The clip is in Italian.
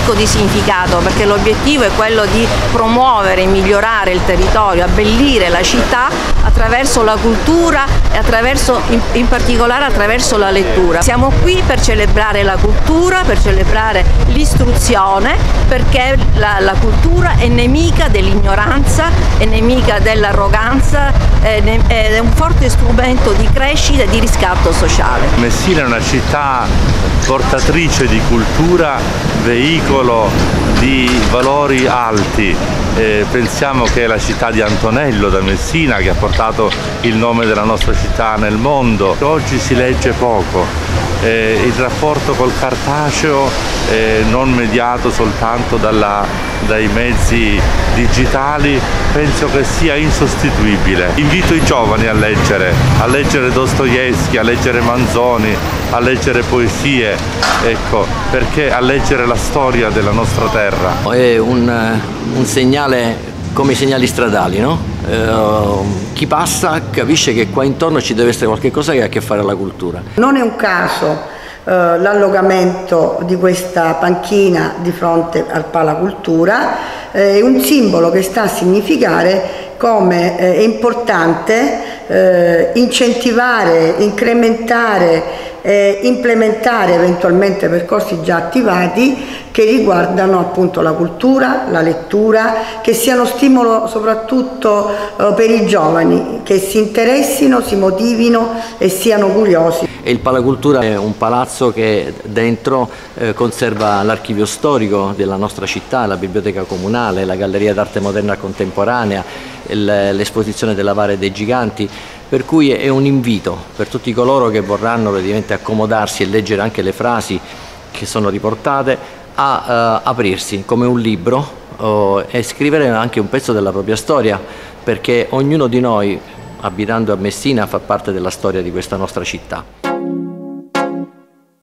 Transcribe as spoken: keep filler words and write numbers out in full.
ricco di significato, perché l'obiettivo è quello di promuovere e migliorare il territorio, abbellire la città attraverso la cultura e attraverso, in, in particolare attraverso la lettura. Siamo qui per celebrare la cultura, per celebrare l'istruzione, perché la, la cultura è nemica dell'ignoranza, è nemica dell'arroganza, ed è un forte strumento di crescita e di riscatto sociale. Messina è una città portatrice di cultura, veicolo di valori alti. Eh, pensiamo che è la città di Antonello da Messina, che ha portato il nome della nostra città nel mondo. Oggi si legge poco, eh, il rapporto col cartaceo eh, non mediato soltanto dalla, dai mezzi digitali, penso che sia insostituibile. Invito i giovani a leggere, a leggere Dostoevskij, a leggere Manzoni, a leggere poesie, ecco, perché a leggere la storia della nostra terra. È un, un segnale come i segnali stradali, no? Eh, chi passa capisce che qua intorno ci deve essere qualche cosa che ha a che fare con la cultura. Non è un caso eh, l'allungamento di questa panchina di fronte al Palacultura, è un simbolo che sta a significare come eh, è importante eh, incentivare, incrementare, eh, implementare eventualmente percorsi già attivati che riguardano appunto la cultura, la lettura, che siano stimolo soprattutto eh, per i giovani, che si interessino, si motivino e siano curiosi. E il Palacultura è un palazzo che dentro eh, conserva l'archivio storico della nostra città, la biblioteca comunale, la galleria d'arte moderna contemporanea, l'esposizione della Vara dei Giganti, per cui è un invito per tutti coloro che vorranno praticamente accomodarsi e leggere anche le frasi che sono riportate a uh, aprirsi come un libro uh, e scrivere anche un pezzo della propria storia, perché ognuno di noi, abitando a Messina, fa parte della storia di questa nostra città.